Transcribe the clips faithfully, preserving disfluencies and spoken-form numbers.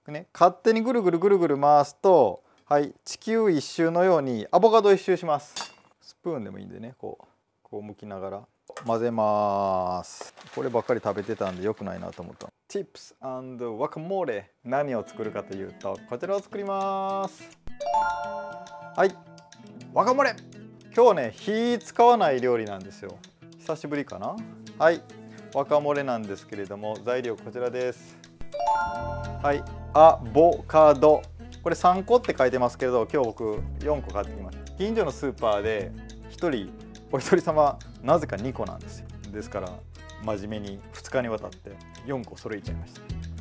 ね、勝手にぐるぐるぐるぐる回すと、はい、地球一周のようにアボカド一周します。スプーンでもいいんでね、こうこう向きながら混ぜます。こればっかり食べてたんで良くないなと思った。Tips and ワカモレ、何を作るかというとこちらを作ります。はい、ワカモレ。今日はね、火使わない料理なんですよ。久しぶりかな。はい、ワカモレなんですけれども、材料こちらです。はい、アボカド。これさんこって書いてますけど、今日僕よんこ買ってきました。近所のスーパーでひとりお一人様なぜかにこなんですよ。ですから真面目にふつかにわたってよんこ揃えちゃいました。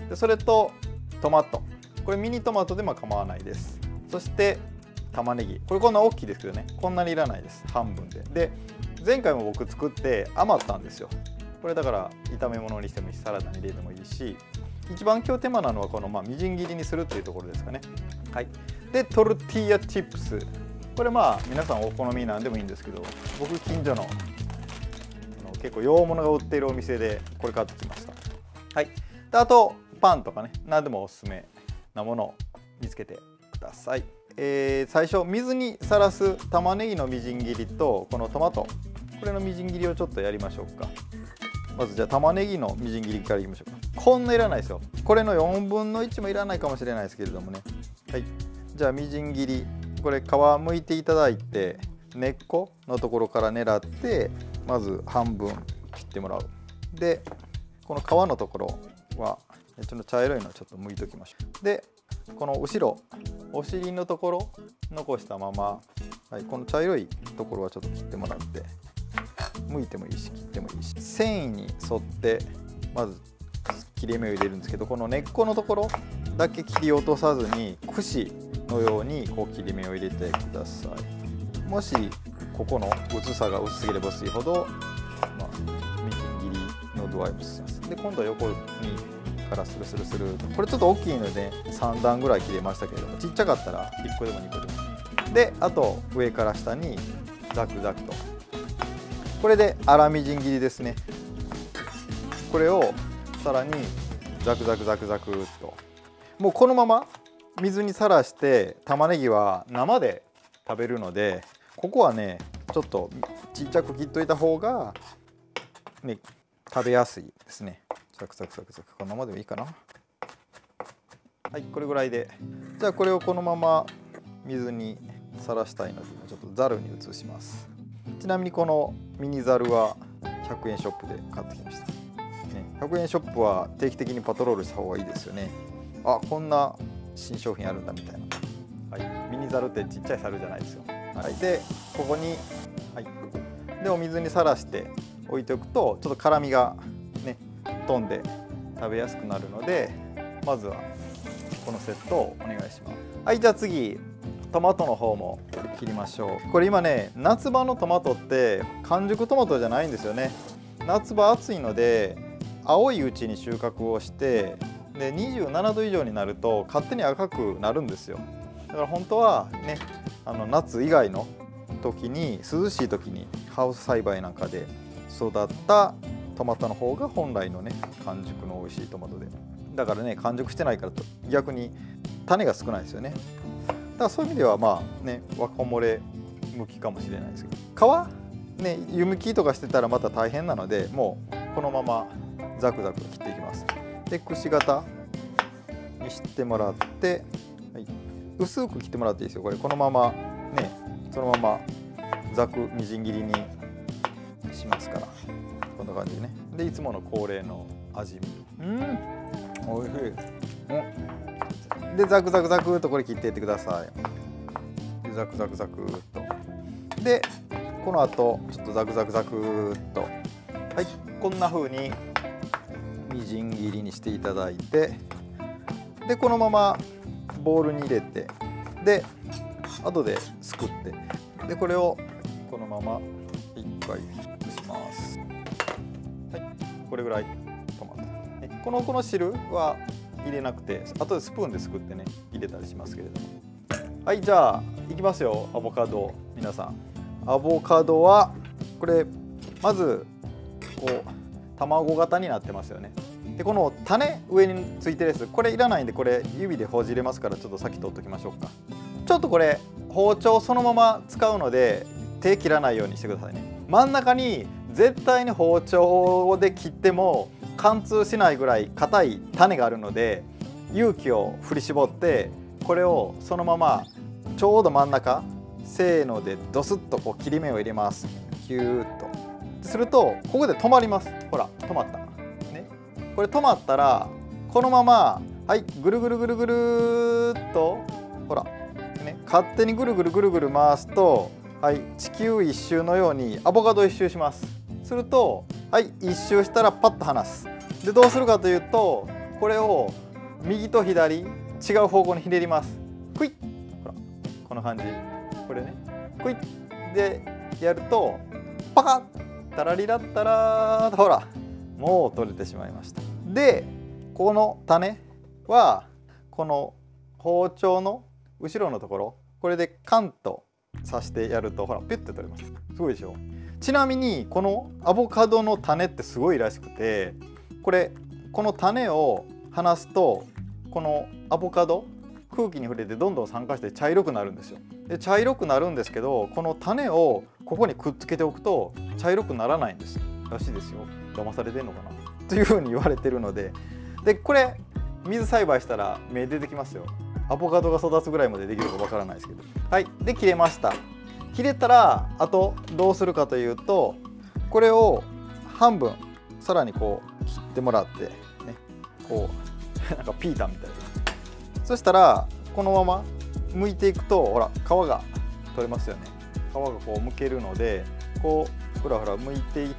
でそれとトマト、これミニトマトでも構わないです。そして玉ねぎ、これこんな大きいですけどね、こんなにいらないです。半分で。で前回も僕作って余ったんですよ。これだから炒め物にしてもいいし、サラダに入れてもいいし、一番今日手間なのはこのまあみじん切りにするっていうところですかね。はい、でトルティーヤチップス、これまあ皆さんお好みなんでもいいんですけど、僕近所の結構洋物が売っているお店でこれ買ってきました。はい、であとパンとかね、何でもおすすめなものを見つけてください。えー、最初水にさらす玉ねぎのみじん切りとこのトマト、これのみじん切りをちょっとやりましょうか。まずじゃあ玉ねぎのみじん切りからいきましょうか。こんないらないですよ。これのよんぶんのいちもいらないかもしれないですけれどもね。はい、じゃあみじん切り、これ皮むいていただいて根っこのところから狙ってまず半分切ってもらう。でこの皮のところはちょっと茶色いのをちょっと剥いときましょう。でこの後ろお尻のところ残したまま、はい、この茶色いところはちょっと切ってもらって、剥いてもいいし切ってもいいし、繊維に沿ってまず切れ目を入れるんですけど、この根っこのところだけ切り落とさずに串のようにこう切り目を入れてください。もしここの薄さが薄すぎれば薄いほど、まあ、みじん切りの度合いもします。で今度は横にからスルスルスル、これちょっと大きいのでさんだんぐらい切れましたけれども、ちっちゃかったらいっこでもにこでも。であと上から下にザクザクと、これで粗みじん切りですね。これをさらにザクザクザクザクっと、もうこのまま水にさらして、玉ねぎは生で食べるのでここはねちょっとちっちゃく切っといた方が、ね、食べやすいですね。ザクザクザクザク、このままでもいいかな。はい、これぐらいで、じゃあこれをこのまま水にさらしたいのでちょっとざるに移します。ちなみにこのミニざるはひゃくえんショップで買ってきました、ね、ひゃくえんショップは定期的にパトロールした方がいいですよね。あ、こんな新商品あるんだみたいな。はい、ミニざるってちっちゃいざるじゃないですよ。はい、でここに、はい、でお水にさらして置いておくとちょっと辛みがね飛んで食べやすくなるので、まずはこのセットをお願いします。はい、じゃあ次トマトの方も切りましょう。これ今ね夏場のトマトって完熟トマトじゃないんですよね。夏場暑いので青いうちに収穫をして、でにじゅうななど以上になると勝手に赤くなるんですよ。だから本当はね、あの夏以外の時に涼しい時にハウス栽培なんかで育ったトマトの方が本来のね完熟の美味しいトマトで、だからね完熟してないからと逆に種が少ないですよね。だからそういう意味ではまあねワカモレ向きかもしれないですけど、皮ね湯むきとかしてたらまた大変なので、もうこのままザクザク切っていきます。でくし形にしてもらって、はい、薄く切ってもらっていいですよ。これこのままねそのままざくみじん切りにしますから、こんな感じでね。でいつもの恒例の味見、うんおいしい、うん、でザクザクザクっとこれ切っていってください。でザクザクザクっと、でこの後ちょっとザクザクザクっと、はい、こんな風にみじん切りにしていただいて、でこのままボウルに入れて、で後ですくって、でこれをこのままいっかい移します。はい、これぐらいトマト。このこの汁は入れなくて、後でスプーンですくってね入れたりしますけれども。はい、じゃあいきますよ。アボカド、皆さんアボカドはこれまずこう卵型になってますよね。 でこの種上についてるやつこれいらないんで、これ指でほじれますからちょっと先取っときましょうか。ちょっとこれ包丁そのまま使うので手切らないようにしてくださいね。真ん中に絶対に包丁で切っても貫通しないぐらい硬い種があるので、勇気を振り絞ってこれをそのままちょうど真ん中せーのでドスッとこう切り目を入れます。キューッとするとここで止まります。ほら止まったね。これ止まったらこのままはいぐるぐるぐるぐるっとほらね、勝手にぐるぐるぐるぐる回すと、はい、地球一周のようにアボカド一周します。するとはい一周したらパッと離す。でどうするかというとこれを右と左違う方向にひねります。クイッほらこの感じこれねクイッでやるとパカッタラリラッタラーとほらもう取れてしまいました。でこの種はこの包丁の後ろのところこれでカンと刺してやるとほらピュッて取れます。すごいでしょ。ちなみにこのアボカドの種ってすごいらしくて、これこの種を離すとこのアボカド空気に触れてどんどん酸化して茶色くなるんですよ。で茶色くなるんですけど、この種をここにくっつけておくと茶色くならないんですらしいですよ。騙されてんのかなというふうに言われてるので、でこれ水栽培したら芽出てきますよ。アボカドが育つぐらいまでできるかわからないですけど、はいで切れました。切れたらあとどうするかというと、これを半分さらにこう切ってもらってね、こうなんかピータンみたいな。そしたらこのまま剥いていくとほら皮が取れますよね。皮がこう剥けるのでこうふらふら剥いていって、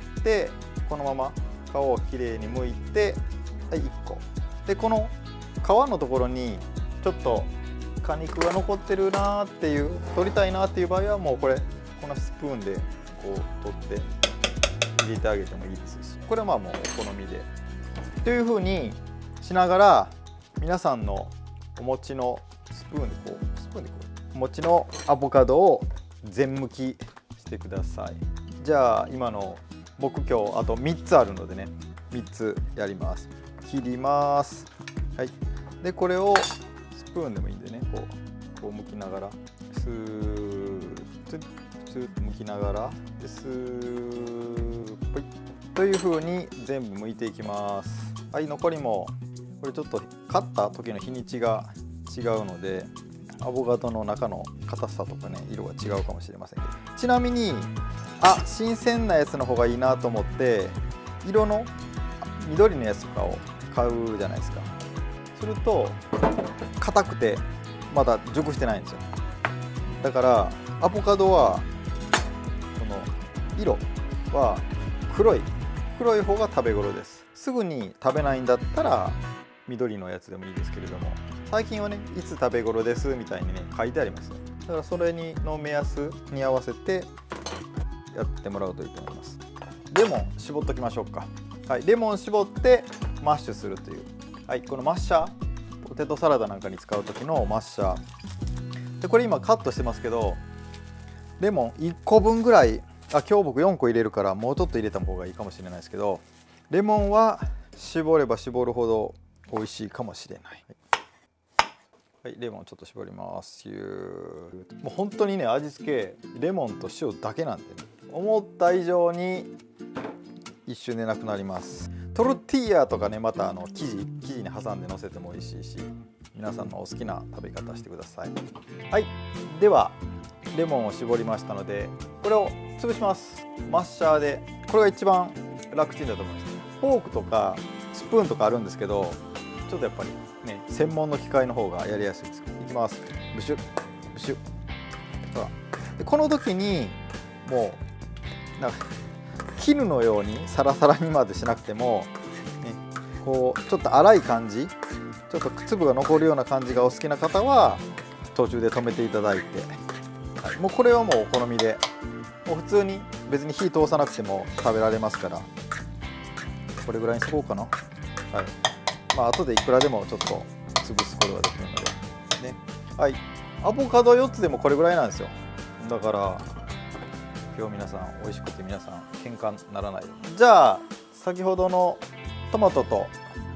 このまま皮をきれいに剥いて、はいいっこでこの皮のところにちょっと果肉が残ってるなーっていう、取りたいなっていう場合はもうこれこのスプーンでこう取って入れてあげてもいいですし、これはまあもうお好みでというふうにしながら、皆さんのお持ちのスプーンでこうスプーンでこうお持ちのアボカドを全剥きしてください。じゃあ今の僕今日あとみっつあるのでね、みっつやります。切ります。はい。でこれをスプーンでもいいんでね、こうこう剥きながらスーッとスーッと剥きながらでスーッポイという風に全部剥いていきます。はい、残りもこれちょっと買った時の日にちが違うのでアボカドの中の硬さとかね色が違うかもしれませんけど、ちなみにあ新鮮なやつの方がいいなと思って色の緑のやつとかを買うじゃないですか。すると硬くてまだ熟してないんですよ。だからアボカドはこの色は黒い黒い方が食べ頃です。すぐに食べないんだったら緑のやつでもいいですけれども、最近はねいつ食べ頃ですみたいにね書いてあります。だからそれにの目安に合わせてやってもらうといいと思います。レモン絞っときましょうか。はい、レモン絞ってマッシュするという、はい、このマッシャーポテトサラダなんかに使う時のマッシャーで、これ今カットしてますけどレモンいっこぶんぐらい、あ今日僕よんこ入れるからもうちょっと入れた方がいいかもしれないですけど、レモンは絞れば絞るほど美味しいかもしれない。はい、レモンちょっと絞ります。もう本当にね味付けレモンと塩だけなんで、ね、思った以上に一瞬でなくなります。トルティーヤとかねまたあの生地生地に挟んでのせても美味しいし、皆さんのお好きな食べ方してください。はい、ではレモンを絞りましたのでこれを潰します。マッシャーで。これが一番楽ちんだと思います。フォークとかスプーンとかあるんですけど、ちょっとやっぱりね専門の機械の方がやりやすいです。いきます。ブシュブシュ。ほらでこの時にもうなんか絹のようにサラサラにまでしなくても、ね、こうちょっと粗い感じ、ちょっと粒が残るような感じがお好きな方は途中で止めていただいて、はい、もうこれはもうお好みでもう普通に別に火通さなくても食べられますから、これぐらいにしとこうかな。はい、まあ後でいくらでもちょっと潰すことができるのでね。はい、アボカドよっつでもこれぐらいなんですよ。だから今日皆さん美味しくて皆さん喧嘩にならないように。じゃあ先ほどのトマトと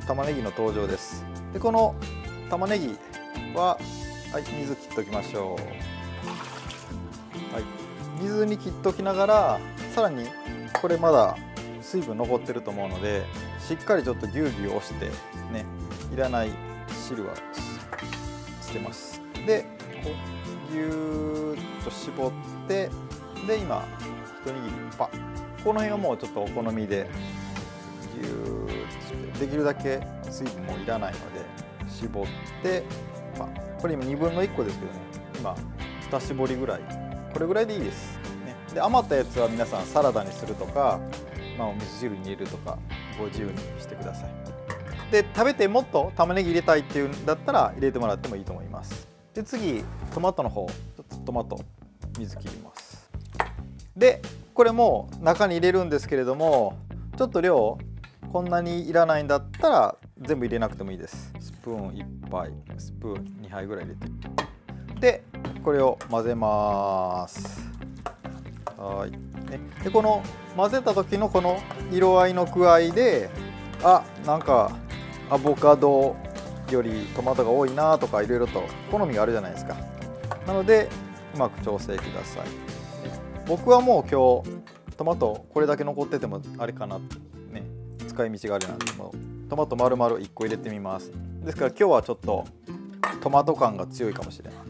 玉ねぎの登場です。でこの玉ねぎは、はい、水切っておきましょう。はい、水に切っておきながら、さらにこれまだ水分残ってると思うので、しっかりちょっとギュウギュウ押してね、いらない汁は捨てます。でこうギューッと絞って、で今一握りパッ、この辺はもうちょっとお好みでギューッとして、できるだけ水分もいらないので絞ってパッ。これ今にぶんのいっこですけどね、今に絞りぐらい、これぐらいでいいです、ね、で余ったやつは皆さんサラダにするとか、まあ、お味噌汁に入れるとかご自由にしてください。で食べてもっと玉ねぎ入れたいっていうんだったら入れてもらってもいいと思います。で次トマトの方、ちょっとトマト水切ります。でこれも中に入れるんですけれども、ちょっと量こんなにいらないんだったら全部入れなくてもいいです。スプーンいっぱい、スプーンにはいぐらい入れて、でこれを混ぜます。はい、ね、でこの混ぜた時のこの色合いの具合で、あ、なんかアボカドよりトマトが多いなとかいろいろと好みがあるじゃないですか。なのでうまく調整ください。僕はもう今日トマトこれだけ残っててもあれかな、ね、使い道があるなんで、もうトマト丸々いっこ入れてみます。ですから今日はちょっとトマト感が強いかもしれない。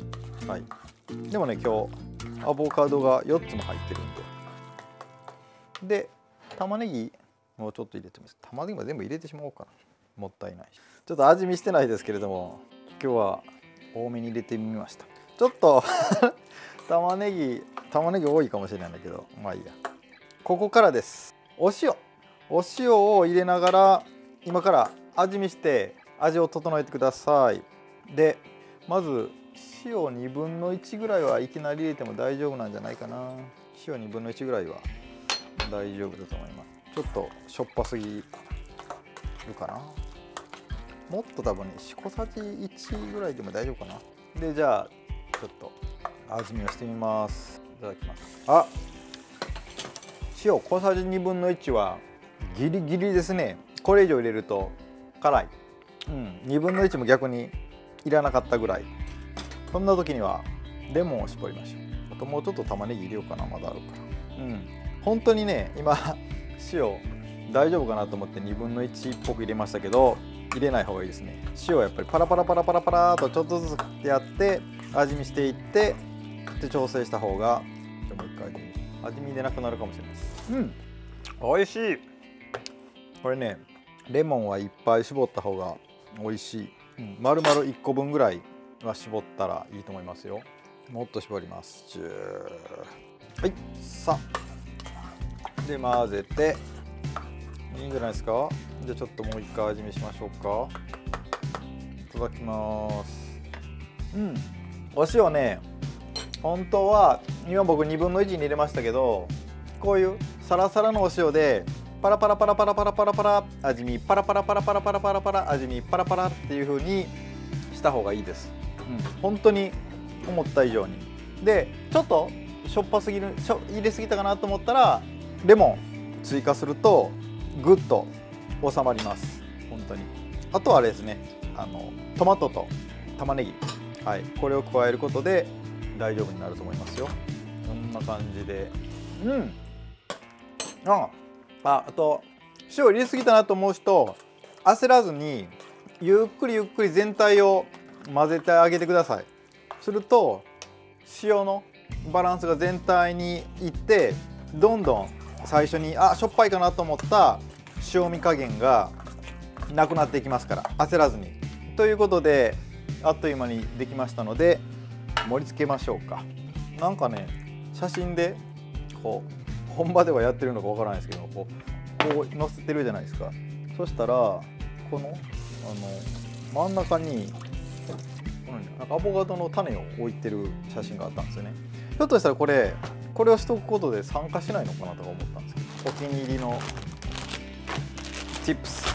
はい、でもね今日アボカドがよっつも入ってるんで、で玉ねぎもうちょっと入れてみます。玉ねぎも全部入れてしまおうかな、もったいないし。ちょっと味見してないですけれども、今日は多めに入れてみました。ちょっと玉ねぎ玉ねぎ多いかもしれないんだけど、まあいいや。ここからです。お塩お塩を入れながら今から味見して味を整えてください。でまず塩にぶんのいちぐらいはいきなり入れても大丈夫なんじゃないかな。塩にぶんのいちぐらいは大丈夫だと思います。ちょっとしょっぱすぎるかな。もっと多分ね小さじいちぐらいでも大丈夫かな。でじゃあちょっと味見をしてみます。いただきます。あ、塩小さじにぶんのいちはギリギリですね。これ以上入れると辛い。うん、にぶんのいちも逆にいらなかったぐらい。そんな時にはレモンを絞りましょう。あともうちょっと玉ねぎ入れようかな、まだあるから。うん、本当にね今塩大丈夫かなと思ってにぶんのいちっぽく入れましたけど、入れない方がいいですね。塩はやっぱりパラパラパラパラパラとちょっとずつやって味見していってで調整した方が、じゃもう一回味見でなくなるかもしれないです。うん、美味しい。これねレモンはいっぱい絞った方が美味しい。うん、丸々いっこぶんぐらいは絞ったらいいと思いますよ。もっと絞ります。じゅう、はい、さんで混ぜていいんじゃないですか。じゃあちょっともう一回味見しましょうか。いただきます。うん、お塩ね本当は今僕にぶんのいちに入れましたけど、こういうサラサラのお塩でパラパラパラパラパラパラパラ味見パラパラパラパラパラパラパラ味見パラパラっていう風にした方がいいです。うん、本当に思った以上に。でちょっとしょっぱすぎるしょ入れすぎたかなと思ったらレモン追加するとぐっと収まります。本当に。あとはあれですね、あのトマトと玉ねぎ、はい、これを加えることで大丈夫になると思いますよ。こんな感じで、うん、ああ、あと塩入れすぎたなと思う人焦らずにゆっくりゆっくり全体を混ぜてあげてください。すると塩のバランスが全体にいってどんどん最初にあしょっぱいかなと思った塩味加減がなくなっていきますから焦らずに。ということであっという間にできましたので盛り付けましょうか。なんかね写真でこう本場ではやってるのかわからないですけどこうこう載せてるじゃないですか。そしたらこのあの真ん中になんかアボカドの種を置いてる写真があったんですよね。ひょっとしたらこれこれをしとくことで酸化しないのかなとか思ったんですけど、お気に入りのチップス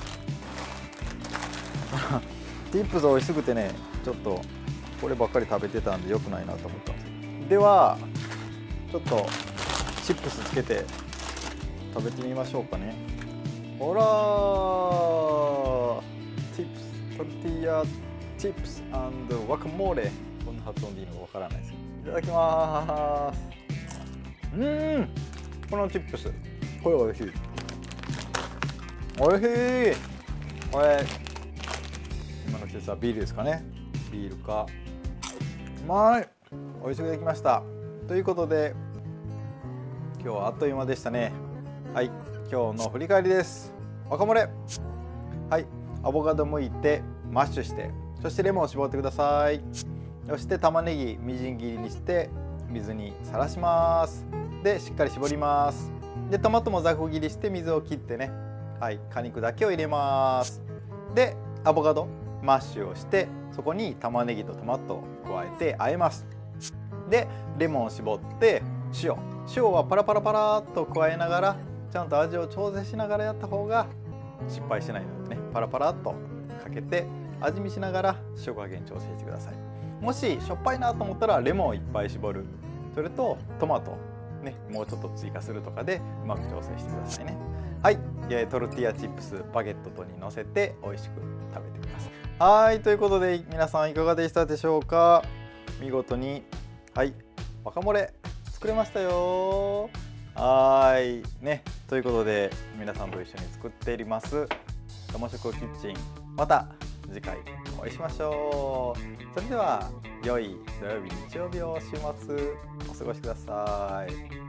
チップス美味しすぎてねちょっとこればっかり食べてたんで良くないなと思ったんですけど、ではちょっとチップスつけて食べてみましょうかね。ほらチップストルティーヤチップスワカモーレ、こんな発音でいいのかわからないですけど、いただきます。うーん、このチップスこれ美味しい、美味しい。これ今の季節はビールですかね。ビールか、うまい、美味しくできました。ということで今日はあっという間でしたね。はい、今日の振り返りです。ワカモレ、はい、アボカド剥いてマッシュして、そしてレモンを絞ってください。そして玉ねぎみじん切りにして水にさらします。でしっかり絞ります。でトマトもざく切りして水を切ってね、はい、果肉だけを入れます。でアボカドマッシュをして、そこに玉ねぎとトマトを加えて和えます。でレモンを絞って塩塩はパラパラパラっと加えながら、ちゃんと味を調整しながらやった方が失敗しないのでね、パラパラっとかけて味見しながら塩加減調整してください。もししょっぱいなと思ったらレモンをいっぱい絞る、それとトマトね、もうちょっと追加するとかでうまく調整してくださいね。はい、トルティーヤチップスバゲットとにのせて美味しく食べてください。はい、ということで皆さんいかがでしたでしょうか。見事にはいワカモレ作れましたよ。はいね、ということで皆さんと一緒に作っていますともしょくキッチン、また次回お会いしましょう。それでは良い土曜日日曜日を週末お過ごしください。